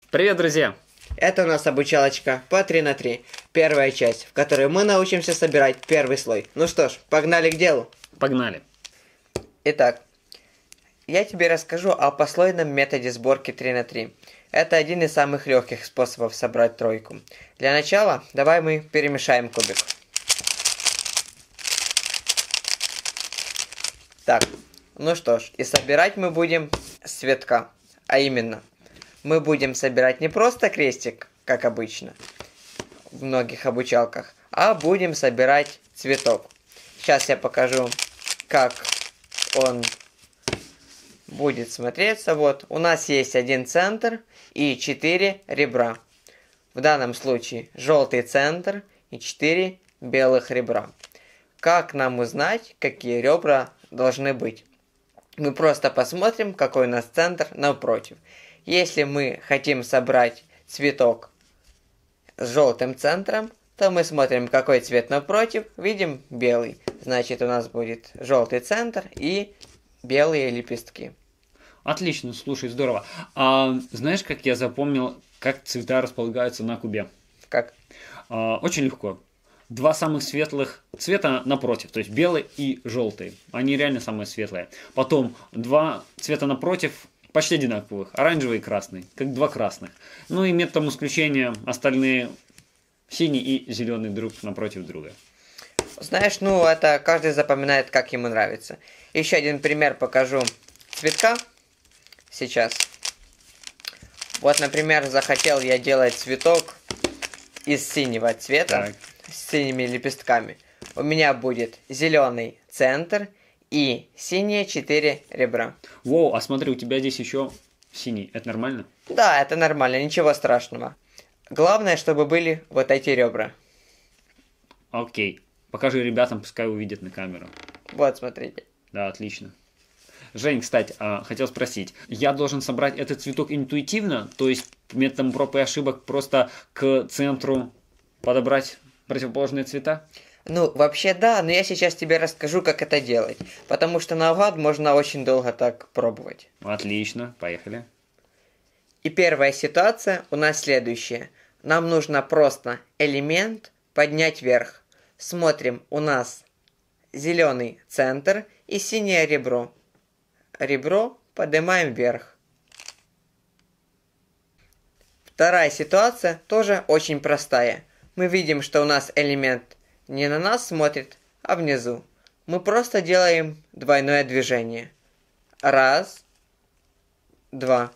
Привет, друзья! Это у нас обучалочка по 3 на 3. Первая часть, в которой мы научимся собирать первый слой. Ну что ж, погнали к делу. Погнали! Итак, я тебе расскажу о послойном методе сборки 3 на 3. Это один из самых легких способов собрать тройку. Для начала давай мы перемешаем кубик. Так, ну что ж, и собирать мы будем с цветка. А именно, мы будем собирать не просто крестик, как обычно в многих обучалках, а будем собирать цветок. Сейчас я покажу, как он будет смотреться. Вот, у нас есть один центр и 4 ребра. В данном случае желтый центр и 4 белых ребра. Как нам узнать, какие ребра должны быть? Мы просто посмотрим, какой у нас центр напротив. Если мы хотим собрать цветок с желтым центром, то мы смотрим, какой цвет напротив, видим белый. Значит, у нас будет желтый центр и белые лепестки. Отлично, слушай, здорово. А знаешь, как я запомнил, как цвета располагаются на кубе? Как? Очень легко. Два самых светлых цвета напротив, то есть белый и желтый. Они реально самые светлые. Потом два цвета напротив почти одинаковых, оранжевый и красный, как два красных. Ну и методом исключения остальные синий и зеленый друг напротив друга. Знаешь, ну это каждый запоминает, как ему нравится. Еще один пример покажу цветка сейчас. Вот, например, захотел я делать цветок из синего цвета. Так. С синими лепестками. У меня будет зеленый центр и синие 4 ребра. Воу, а смотри, у тебя здесь еще синий. Это нормально? Да, это нормально, ничего страшного. Главное, чтобы были вот эти ребра. Окей. Покажи ребятам, пускай увидят на камеру. Вот, смотрите. Да, отлично. Жень, кстати, хотел спросить. Я должен собрать этот цветок интуитивно, то есть методом проб и ошибок просто к центру подобрать противоположные цвета? Ну, вообще да, но я сейчас тебе расскажу, как это делать. Потому что наугад можно очень долго так пробовать. Отлично, поехали. И первая ситуация у нас следующая. Нам нужно просто элемент поднять вверх. Смотрим, у нас зеленый центр и синее ребро. Ребро поднимаем вверх. Вторая ситуация тоже очень простая. Мы видим, что у нас элемент не на нас смотрит, а внизу. Мы просто делаем двойное движение. Раз, два.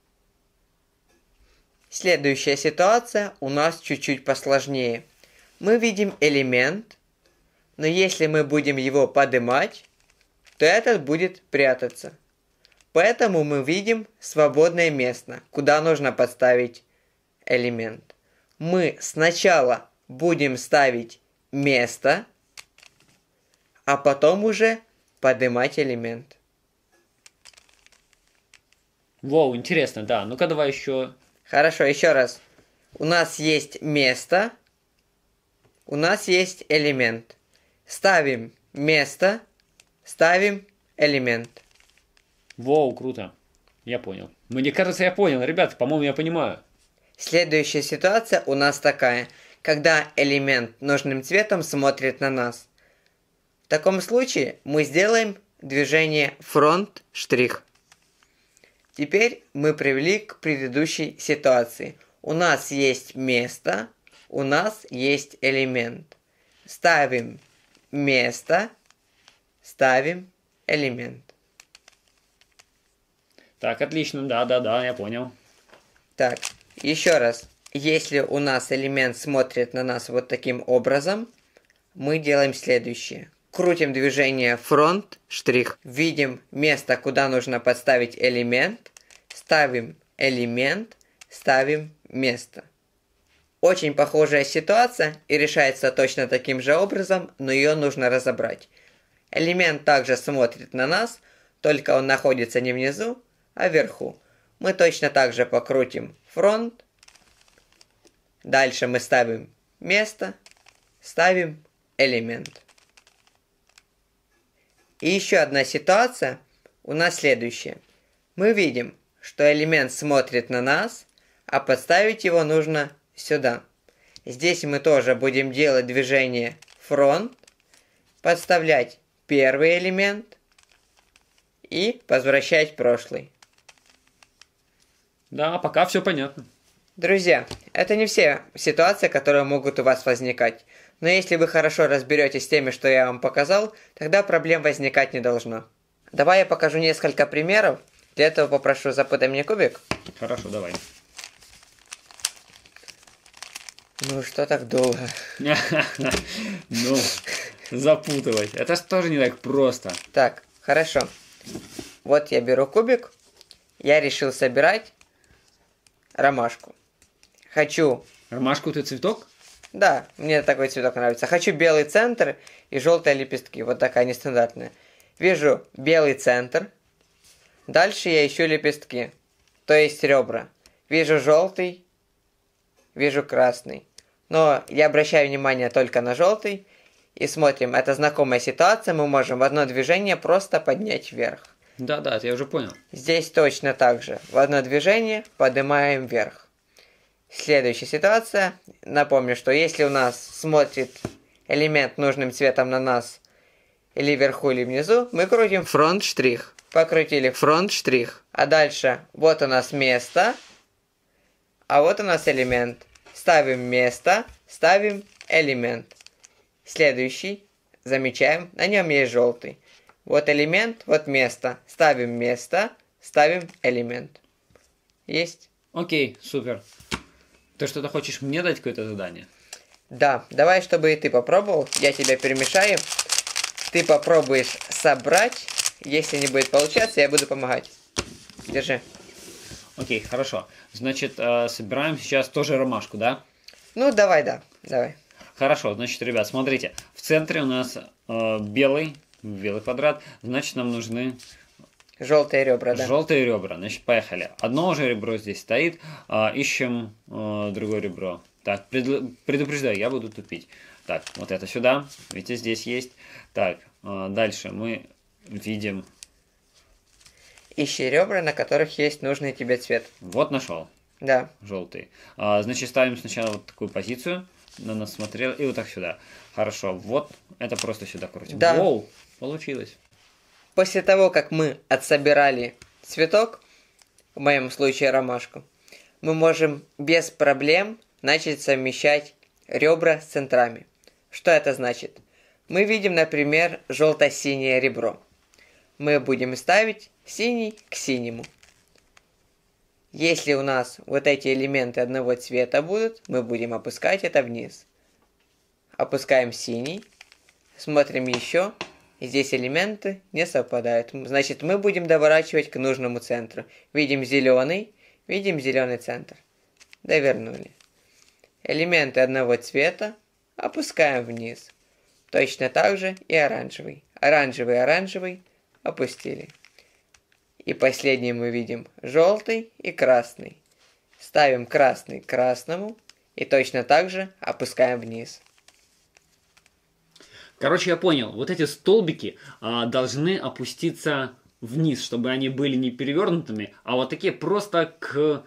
Следующая ситуация у нас чуть-чуть посложнее. Мы видим элемент, но если мы будем его поднимать, то этот будет прятаться. Поэтому мы видим свободное место, куда нужно подставить элемент. Мы сначала будем ставить место, а потом уже поднимать элемент. Воу, интересно, да. Ну-ка давай еще. Хорошо, еще раз. У нас есть место, у нас есть элемент. Ставим место, ставим элемент. Воу, круто. Я понял. Мне кажется, я понял. Ребята, по-моему, я понимаю. Следующая ситуация у нас такая, когда элемент нужным цветом смотрит на нас. В таком случае мы сделаем движение фронт-штрих. Теперь мы привели к предыдущей ситуации. У нас есть место, у нас есть элемент. Ставим место, ставим элемент. Так, отлично, да, я понял. Так, еще раз. Если у нас элемент смотрит на нас вот таким образом, мы делаем следующее. Крутим движение фронт, штрих. Видим место, куда нужно подставить элемент. Ставим элемент, ставим место. Очень похожая ситуация и решается точно таким же образом, но ее нужно разобрать. Элемент также смотрит на нас, только он находится не внизу, а вверху. Мы точно так же покрутим фронт. Дальше мы ставим место, ставим элемент. И еще одна ситуация у нас следующая. Мы видим, что элемент смотрит на нас, а подставить его нужно сюда. Здесь мы тоже будем делать движение фронт, подставлять первый элемент и возвращать прошлый. Да, пока все понятно. Друзья, это не все ситуации, которые могут у вас возникать. Но если вы хорошо разберетесь с теми, что я вам показал, тогда проблем возникать не должно. Давай я покажу несколько примеров. Для этого попрошу запытай мне кубик. Хорошо, давай. Ну, что так долго? Ну, запутывать. Это ж тоже не так просто. Так, хорошо. Вот я беру кубик. Я решил собирать ромашку. Хочу... Ромашку ты цветок? Да, мне такой цветок нравится. Хочу белый центр и желтые лепестки. Вот такая нестандартная. Вижу белый центр. Дальше я ищу лепестки. То есть ребра. Вижу желтый. Вижу красный. Но я обращаю внимание только на желтый. И смотрим, это знакомая ситуация. Мы можем в одно движение просто поднять вверх. Да, это я уже понял. Здесь точно так же. В одно движение поднимаем вверх. Следующая ситуация. Напомню, что если у нас смотрит элемент нужным цветом на нас, или вверху, или внизу, мы крутим фронт-штрих. Покрутили фронт-штрих. А дальше вот у нас место, а вот у нас элемент. Ставим место, ставим элемент. Следующий. Замечаем, на нем есть желтый. Вот элемент, вот место. Ставим место, ставим элемент. Есть? Окей, супер. Ты что-то хочешь мне дать какое-то задание? Да, давай, чтобы и ты попробовал. Я тебя перемешаю. Ты попробуешь собрать. Если не будет получаться, я буду помогать. Держи. Окей, хорошо. Значит, собираем сейчас тоже ромашку, да? Ну, давай, да. Давай. Хорошо, значит, ребят, смотрите. В центре у нас белый квадрат. Значит, нам нужны желтые ребра, да. желтые ребра. Значит, поехали. Одно уже ребро здесь стоит. Ищем другое ребро. Так, предупреждаю, я буду тупить. Так, вот это сюда. Видите, здесь есть. Так, дальше мы видим... Ищи ребра, на которых есть нужный тебе цвет. Вот нашел. Да. Желтый. Значит, ставим сначала вот такую позицию. На нас смотрел. И вот так сюда. Хорошо. Вот это просто сюда крутим. Да. Воу, получилось. После того, как мы отсобирали цветок, в моем случае ромашку, мы можем без проблем начать совмещать ребра с центрами. Что это значит? Мы видим, например, желто-синее ребро. Мы будем ставить синий к синему. Если у нас вот эти элементы одного цвета будут, мы будем опускать это вниз. Опускаем синий, смотрим еще. Здесь элементы не совпадают. Значит, мы будем доворачивать к нужному центру. Видим зеленый центр. Довернули. Элементы одного цвета опускаем вниз. Точно так же и оранжевый. Оранжевый опустили. И последний мы видим желтый и красный. Ставим красный к красному и точно так же опускаем вниз. Короче, я понял. Вот эти столбики должны опуститься вниз, чтобы они были не перевернутыми, а вот такие просто к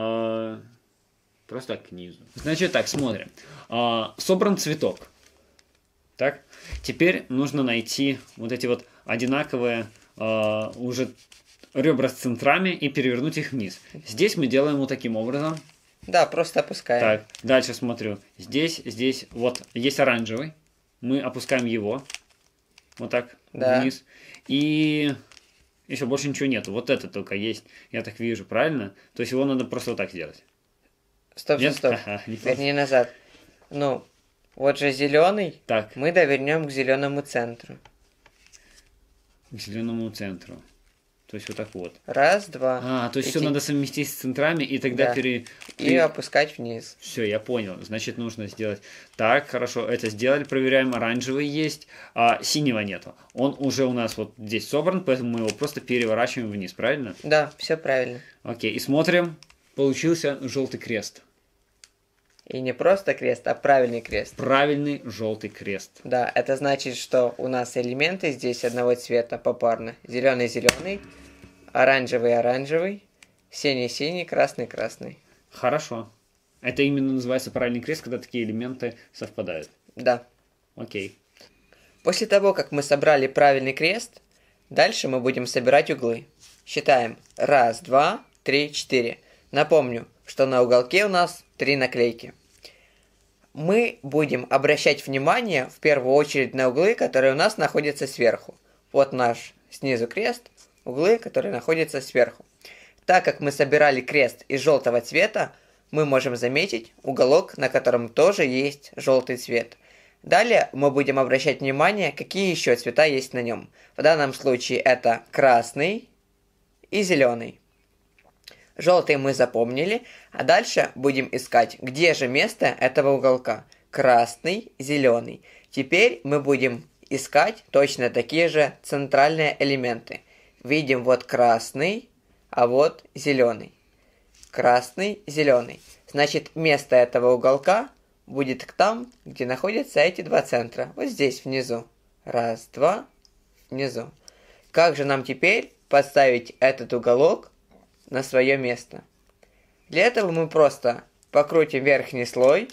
низу. Значит так, смотрим. Собран цветок. Так. Теперь нужно найти вот эти вот одинаковые уже ребра с центрами и перевернуть их вниз. Здесь мы делаем вот таким образом. Да, просто опускаем. Так, дальше смотрю. Здесь, вот, есть оранжевый. Мы опускаем его. Вот так, вниз. И еще больше ничего нету. Вот это только есть. Я так вижу, правильно? То есть его надо просто вот так сделать. Стоп. Верни назад. Ну, вот же зеленый. Так. Мы довернем к зеленому центру. К зеленому центру. То есть вот так вот. Раз, два. То есть все надо совместить с центрами и тогда и опускать вниз. Все, я понял. Значит, нужно сделать так. Хорошо, это сделали. Проверяем, оранжевый есть, а синего нету. Он уже у нас вот здесь собран, поэтому мы его просто переворачиваем вниз, правильно? Да, все правильно. Окей, и смотрим. Получился желтый крест. И не просто крест, а правильный крест. Правильный желтый крест. Да, это значит, что у нас элементы здесь одного цвета попарно. Зеленый, оранжевый, синий, красный. Хорошо. Это именно называется правильный крест, когда такие элементы совпадают. Да. Окей. После того, как мы собрали правильный крест, дальше мы будем собирать углы. Считаем. 1, 2, 3, 4. Напомню, что на уголке у нас 3 наклейки. Мы будем обращать внимание в первую очередь на углы, которые у нас находятся сверху. Вот наш снизу крест, углы, которые находятся сверху. Так как мы собирали крест из желтого цвета, мы можем заметить уголок, на котором тоже есть желтый цвет. Далее мы будем обращать внимание, какие еще цвета есть на нем. В данном случае это красный и зеленый. Желтый мы запомнили, а дальше будем искать, где же место этого уголка. Красный, зеленый. Теперь мы будем искать точно такие же центральные элементы. Видим вот красный, а вот зеленый. Красный, зеленый. Значит, место этого уголка будет там, где находятся эти два центра. Вот здесь внизу. 1, 2, внизу. Как же нам теперь подставить этот уголок на свое место? Для этого мы просто покрутим верхний слой.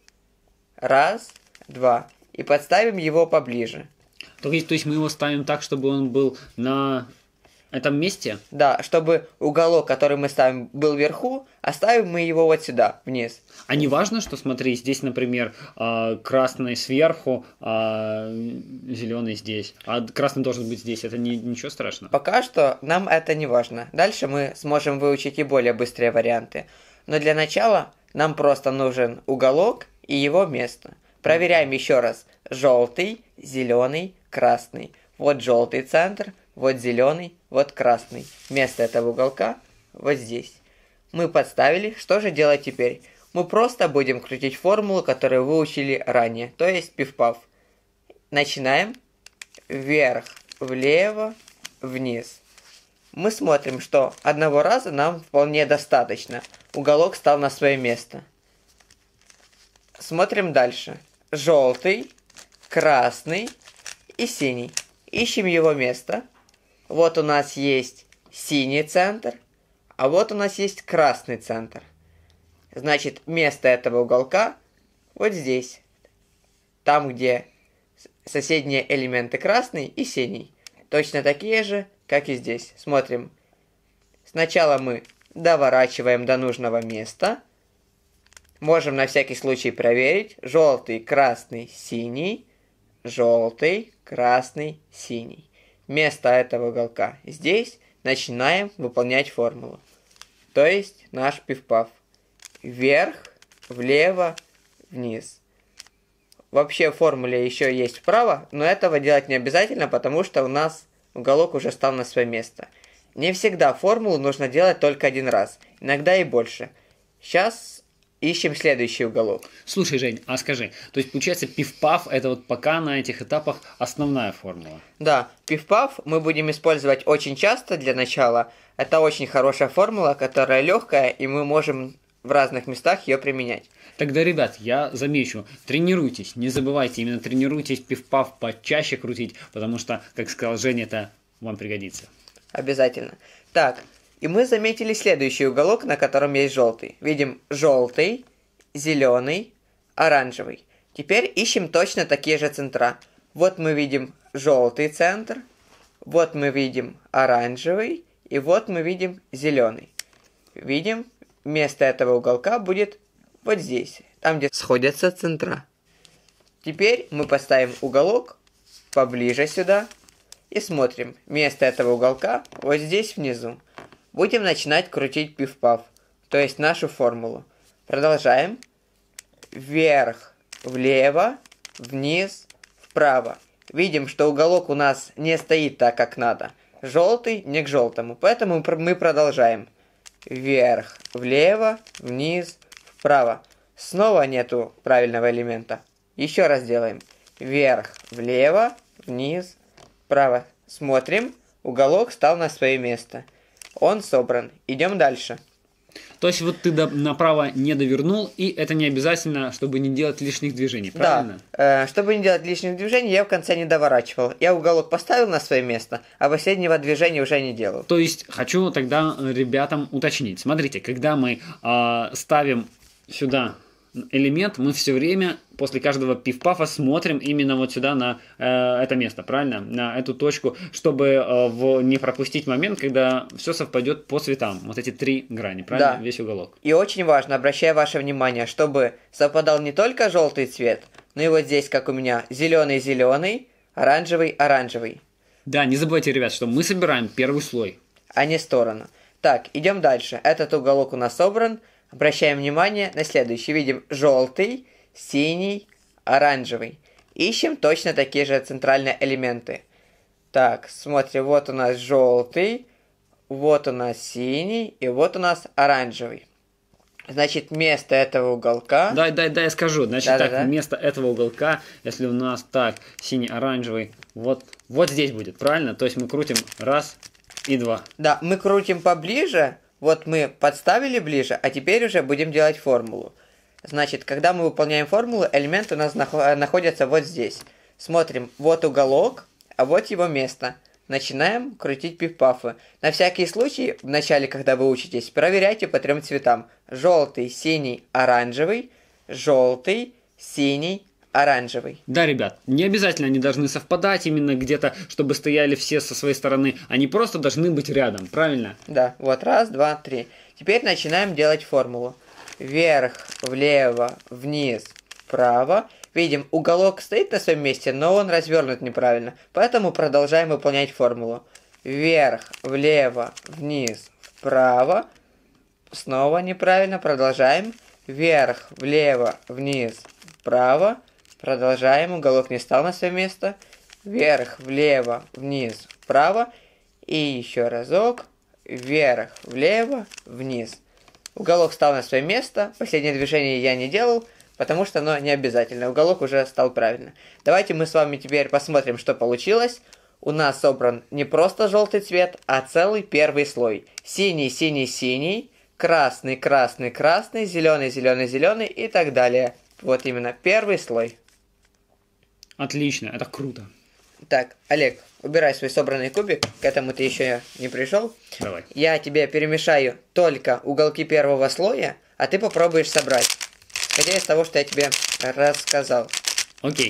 1, 2. И подставим его поближе. То есть мы его ставим так, чтобы он был на этом месте? Да, чтобы уголок, который мы ставим, был вверху, оставим мы его вот сюда, вниз. А не важно, что, смотри, здесь, например, красный сверху, а зеленый здесь. А красный должен быть здесь. Это ничего страшного? Пока что нам это не важно. Дальше мы сможем выучить и более быстрые варианты. Но для начала нам просто нужен уголок и его место. Проверяем еще раз. Желтый, зеленый, красный. Вот желтый центр, вот зеленый, вот красный. Место этого уголка вот здесь. Мы подставили. Что же делать теперь? Мы просто будем крутить формулу, которую выучили ранее. То есть пиф-паф. Начинаем. Вверх, влево, вниз. Мы смотрим, что одного раза нам вполне достаточно. Уголок стал на свое место. Смотрим дальше. Желтый, красный и синий. Ищем его место. Вот у нас есть синий центр, а вот у нас есть красный центр. Значит, место этого уголка вот здесь. Там, где соседние элементы красный и синий. Точно такие же, как и здесь. Смотрим. Сначала мы доворачиваем до нужного места. Можем на всякий случай проверить. Желтый, красный, синий. Желтый, красный, синий. Место этого уголка здесь. Начинаем выполнять формулу. То есть наш пиф-паф. Вверх, влево, вниз. Вообще в формуле еще есть вправо, но этого делать не обязательно, потому что у нас уголок уже стал на свое место. Не всегда формулу нужно делать только один раз, иногда и больше. Сейчас ищем следующий уголок. Слушай, Жень, а скажи, то есть получается пиф-паф это вот пока на этих этапах основная формула? Да, пиф-паф мы будем использовать очень часто для начала. Это очень хорошая формула, которая легкая, и мы можем в разных местах ее применять. Тогда, ребят, я замечу, тренируйтесь, не забывайте, именно тренируйтесь пиф-паф почаще крутить, потому что, как сказал Женя, это вам пригодится. Обязательно. Так, и мы заметили следующий уголок, на котором есть желтый. Видим желтый, зеленый, оранжевый. Теперь ищем точно такие же центра. Вот мы видим желтый центр, вот мы видим оранжевый, и вот мы видим зеленый. Видим, место этого уголка будет вот здесь, там, где сходятся центра. Теперь мы поставим уголок поближе сюда и смотрим. Место этого уголка вот здесь внизу. Будем начинать крутить пиф-паф, то есть нашу формулу. Продолжаем. Вверх, влево, вниз, вправо. Видим, что уголок у нас не стоит так, как надо. Желтый не к желтому, поэтому мы продолжаем. Вверх, влево, вниз, вправо. Снова нету правильного элемента. Еще раз делаем. Вверх, влево, вниз, вправо. Смотрим. Уголок стал на свое место. Он собран. Идем дальше. То есть вот ты направо не довернул, и это не обязательно, чтобы не делать лишних движений, правильно? Да, чтобы не делать лишних движений, я в конце не доворачивал. Я уголок поставил на свое место, а последнего движения уже не делал. То есть хочу тогда ребятам уточнить. Смотрите, когда мы ставим сюда элемент, мы все время после каждого пиф-пафа смотрим именно вот сюда на это место, правильно? На эту точку, чтобы не пропустить момент, когда все совпадет по цветам. Вот эти 3 грани, правильно? Да. Весь уголок. И очень важно, обращаю ваше внимание, чтобы совпадал не только желтый цвет, но и вот здесь, как у меня, зеленый-зеленый, оранжевый-оранжевый. Да, не забывайте, ребят, что мы собираем первый слой. А не сторону. Так, идем дальше. Этот уголок у нас собран. Обращаем внимание на следующий. Видим желтый, синий, оранжевый. Ищем точно такие же центральные элементы. Так, смотрим, вот у нас желтый, вот у нас синий и вот у нас оранжевый. Значит, вместо этого уголка... Да, я скажу. Значит, Да-да-да. вместо этого уголка, если у нас так, синий-оранжевый, вот здесь будет, правильно? То есть мы крутим 1 и 2. Да, мы крутим поближе. Вот мы подставили ближе, а теперь уже будем делать формулу. Значит, когда мы выполняем формулу, элемент у нас находится вот здесь. Смотрим, вот уголок, а вот его место. Начинаем крутить пиф-пафы. На всякий случай, в начале, когда вы учитесь, проверяйте по 3 цветам. Желтый, синий, оранжевый. Желтый, синий, оранжевый. Да, ребят, не обязательно они должны совпадать именно где-то, чтобы стояли все со своей стороны. Они просто должны быть рядом, правильно? Да, вот 1, 2, 3. Теперь начинаем делать формулу. Вверх, влево, вниз, вправо. Видим, уголок стоит на своем месте, но он развернут неправильно. Поэтому продолжаем выполнять формулу. Вверх, влево, вниз, вправо. Снова неправильно. Продолжаем. Вверх, влево, вниз, вправо. Продолжаем. Уголок не стал на свое место. Вверх, влево, вниз, вправо. И еще разок. Вверх, влево, вниз. Уголок стал на свое место. Последнее движение я не делал, потому что оно не обязательно. Уголок уже стал правильно. Давайте мы с вами теперь посмотрим, что получилось. У нас собран не просто желтый цвет, а целый первый слой. Синий, синий, синий. Красный, красный, красный. Зеленый, зеленый, зеленый и так далее. Вот именно первый слой. Отлично, это круто. Так, Олег, убирай свой собранный кубик. К этому ты еще не пришел. Давай. Я тебе перемешаю только уголки первого слоя, а ты попробуешь собрать. Исходя из того, что я тебе рассказал. Окей.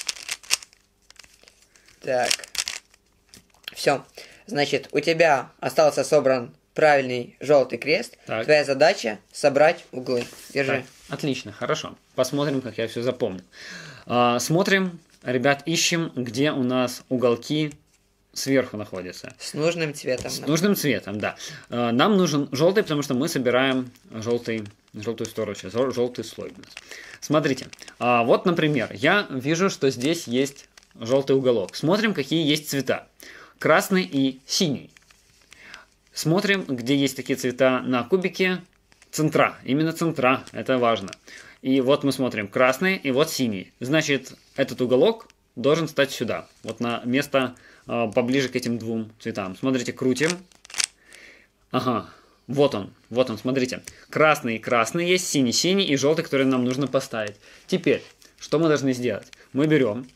Так. Все. Значит, у тебя остался собран правильный желтый крест. Так. Твоя задача собрать углы. Держи. Так, отлично, хорошо. Посмотрим, как я все запомнил. Смотрим, ребят, ищем, где у нас уголки сверху находятся. С нужным цветом. С нужным цветом, да. Нам нужен желтый, потому что мы собираем желтую сторону сейчас, желтый слой. Смотрите, вот, например, я вижу, что здесь есть желтый уголок. Смотрим, какие есть цвета. Красный и синий. Смотрим, где есть такие цвета на кубике. Центра, именно центра, это важно. И вот мы смотрим красный и вот синий. Значит, этот уголок должен стать сюда, вот на место поближе к этим 2 цветам. Смотрите, крутим. Ага, вот он, смотрите. Красный есть, синий и желтый, который нам нужно поставить. Теперь, что мы должны сделать? Мы берем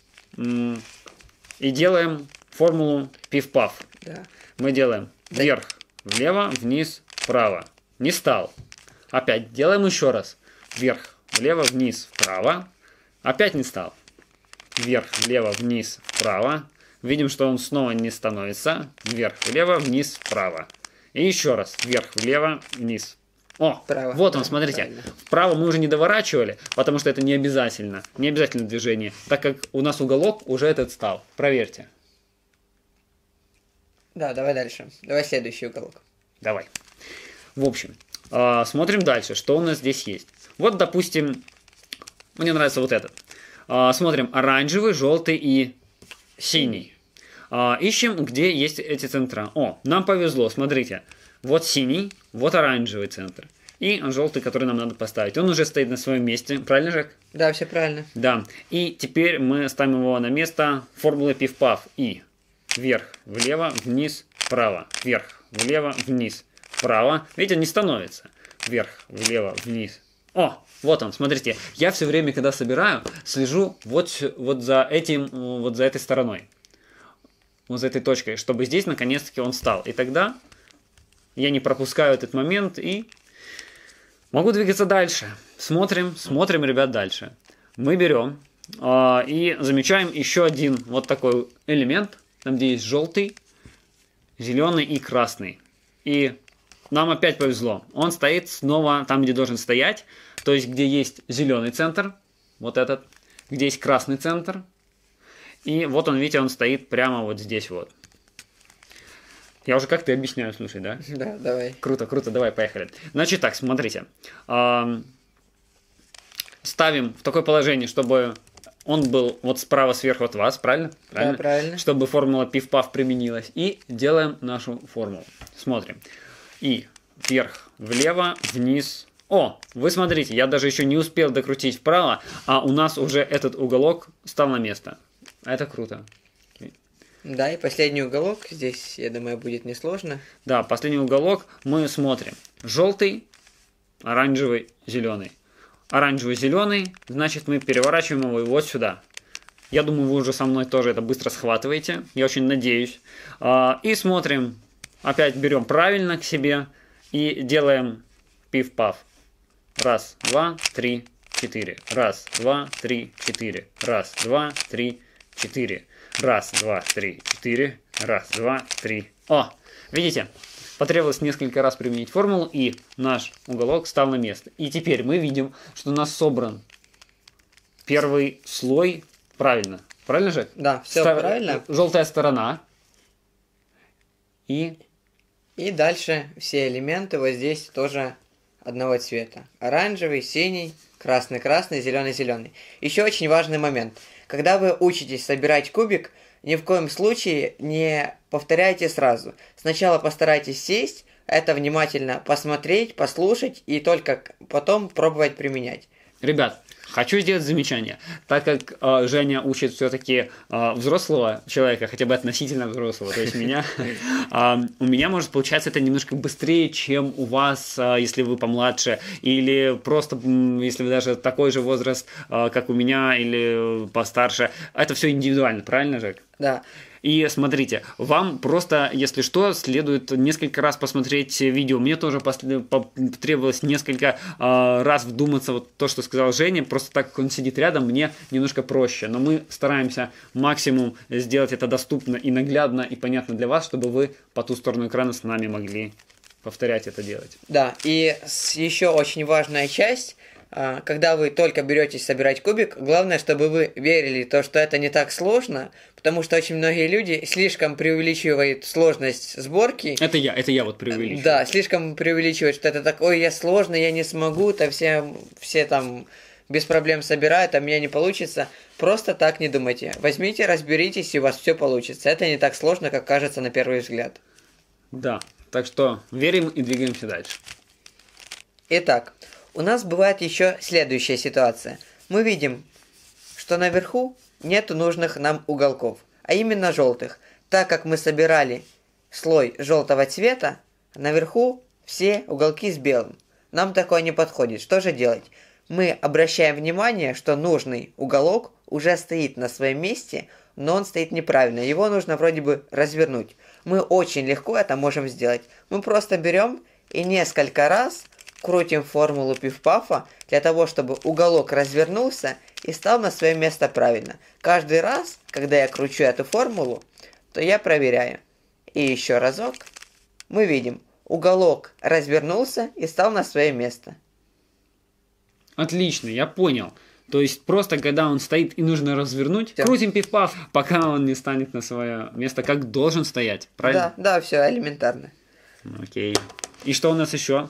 и делаем формулу пиф-паф. Да. Мы делаем вверх, влево, вниз, вправо. Не стал. Опять делаем еще раз. Вверх, влево, вниз, вправо. Опять не стал. Вверх, влево, вниз, вправо. Видим, что он снова не становится. Вверх, влево, вниз, вправо. И еще раз. Вверх, влево, вниз. О, Вправо. вот он, Да, смотрите. правильно. Вправо мы уже не доворачивали, потому что это не обязательно. Не обязательно движение. Так как у нас уголок уже этот стал. Проверьте. Да, давай дальше. Давай следующий уголок. Давай. В общем, смотрим дальше, что у нас здесь есть. Вот, допустим, мне нравится вот этот. Смотрим оранжевый, желтый и синий. Ищем, где есть эти центра. О, нам повезло, смотрите. Вот синий, вот оранжевый центр. И желтый, который нам надо поставить. Он уже стоит на своем месте. Правильно, Жек? Да, все правильно. Да. И теперь мы ставим его на место формулы пиф-паф. И вверх, влево, вниз, вправо. Вверх, влево, вниз, вправо. Видите, не становится. вверх, влево, вниз. О, вот он, смотрите. Я все время, когда собираю, слежу вот за этим, вот за этой стороной. Вот за этой точкой, чтобы здесь наконец-таки он встал. И тогда я не пропускаю этот момент и могу двигаться дальше. Смотрим, ребят, дальше. Мы берем и замечаем еще один вот такой элемент, там где есть желтый, зеленый и красный. И нам опять повезло. Он стоит снова там, где должен стоять. То есть, где есть зеленый центр, вот этот, где есть красный центр. И вот он, видите, он стоит прямо вот здесь вот. Я уже как-то объясняю, слушай, да? Да, давай. Круто, давай, поехали. Значит так, смотрите. Ставим в такое положение, чтобы он был вот справа сверху от вас, правильно? Да, правильно. Чтобы формула пиф-паф применилась. И делаем нашу формулу. Смотрим. И вверх, влево, вниз. О, вы смотрите, я даже еще не успел докрутить вправо, а у нас уже этот уголок стал на место. Это круто. Да, и последний уголок здесь, я думаю, будет несложно. Да, последний уголок мы смотрим. Желтый, оранжевый, зеленый. Оранжевый, зеленый, значит мы переворачиваем его вот сюда. Я думаю, вы уже со мной тоже это быстро схватываете. Я очень надеюсь. И смотрим. Опять берем правильно к себе и делаем пиф-паф. Раз, два, три, четыре. Раз, два, три, четыре. Раз, два, три, четыре. Раз, два, три, четыре. Раз, два, три. О, видите? Потребовалось несколько раз применить формулу, и наш уголок стал на место. И теперь мы видим, что у нас собран первый слой правильно. Правильно же? Да, все правильно. Желтая сторона. И дальше все элементы вот здесь тоже одного цвета. Оранжевый, синий, красный, зеленый. Еще очень важный момент. Когда вы учитесь собирать кубик, ни в коем случае не повторяйте сразу. Сначала постарайтесь сесть, это внимательно посмотреть, послушать и только потом пробовать применять. Ребят, хочу сделать замечание. Так как Женя учит все-таки взрослого человека, хотя бы относительно взрослого, то есть меня, у меня может получаться это немножко быстрее, чем у вас, если вы помладше, или просто, если вы даже такой же возраст, как у меня, или постарше. Это все индивидуально, правильно, Жек? Да. И смотрите, вам просто, если что, следует несколько раз посмотреть видео. Мне тоже потребовалось несколько раз вдуматься вот то, что сказал Женя. Просто так как он сидит рядом, мне немножко проще. Но мы стараемся максимум сделать это доступно и наглядно, и понятно для вас, чтобы вы по ту сторону экрана с нами могли повторять это делать. Да, и еще очень важная часть. Когда вы только беретесь собирать кубик, главное, чтобы вы верили в то, что это не так сложно, потому что очень многие люди слишком преувеличивают сложность сборки. Это я вот преувеличиваю. Да, слишком преувеличивают, что это так, ой, я сложный, я не смогу, то все там без проблем собирают, а у меня не получится. Просто так не думайте. Возьмите, разберитесь, и у вас все получится. Это не так сложно, как кажется на первый взгляд. Да, так что верим и двигаемся дальше. Итак, у нас бывает еще следующая ситуация. Мы видим, что наверху нету нужных нам уголков, а именно желтых. Так как мы собирали слой желтого цвета, наверху все уголки с белым. Нам такое не подходит. Что же делать? Мы обращаем внимание, что нужный уголок уже стоит на своем месте, но он стоит неправильно. Его нужно вроде бы развернуть. Мы очень легко это можем сделать. Мы просто берем и несколько раз крутим формулу пиф-пафа для того, чтобы уголок развернулся и стал на свое место правильно. Каждый раз, когда я кручу эту формулу, то я проверяю. И еще разок мы видим, уголок развернулся и стал на свое место. Отлично, я понял. То есть просто когда он стоит и нужно развернуть, Всё. крутим пиф-паф, пока он не станет на свое место, как должен стоять. Правильно? Да, все элементарно. Окей. И что у нас еще?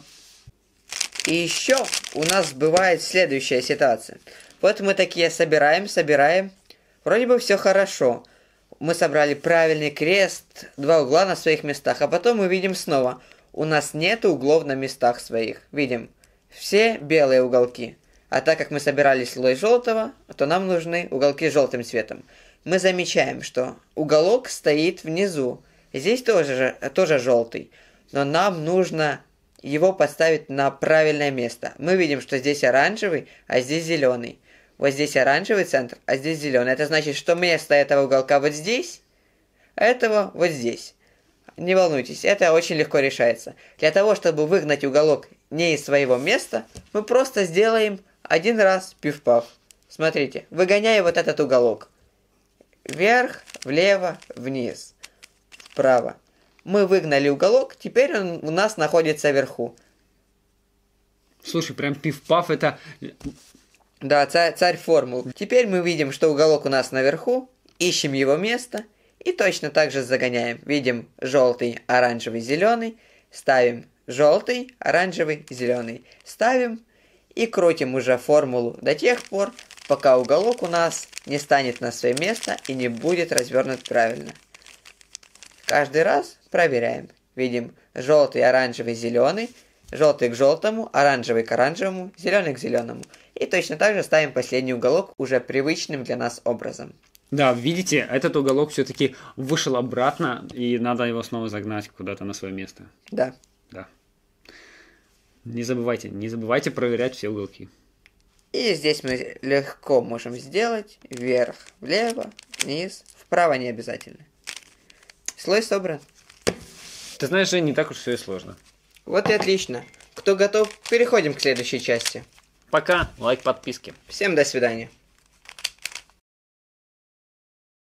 И еще у нас бывает следующая ситуация. Вот мы такие собираем. Вроде бы все хорошо. Мы собрали правильный крест, два угла на своих местах. А потом мы видим снова. У нас нет углов на местах своих. Видим, все белые уголки. А так как мы собирали слой желтого, то нам нужны уголки с желтым цветом. Мы замечаем, что уголок стоит внизу. Здесь тоже желтый. Но нам нужно его поставить на правильное место. Мы видим, что здесь оранжевый, а здесь зеленый. Вот здесь оранжевый центр, а здесь зеленый. Это значит, что место этого уголка вот здесь, а этого вот здесь. Не волнуйтесь, это очень легко решается. Для того, чтобы выгнать уголок не из своего места, мы просто сделаем один раз пиф-паф. Смотрите, выгоняя вот этот уголок. Вверх, влево, вниз, вправо. Мы выгнали уголок, теперь он у нас находится вверху. Слушай, прям пиф-паф это... Да, царь формул. Теперь мы видим, что уголок у нас наверху, ищем его место и точно так же загоняем. Видим желтый, оранжевый, зеленый, ставим желтый, оранжевый, зеленый, ставим и крутим уже формулу до тех пор, пока уголок у нас не станет на свое место и не будет развернут правильно. Каждый раз проверяем. Видим желтый, оранжевый, зеленый, желтый к желтому, оранжевый к оранжевому, зеленый к зеленому. И точно так же ставим последний уголок уже привычным для нас образом. Да, видите, этот уголок все-таки вышел обратно, и надо его снова загнать куда-то на свое место. Да. Да. Не забывайте проверять все уголки. И здесь мы легко можем сделать вверх, влево, вниз, вправо не обязательно. Слой собран. Ты знаешь, Жень, не так уж все и сложно. Вот и отлично. Кто готов, переходим к следующей части. Пока, лайк, подписки. Всем до свидания.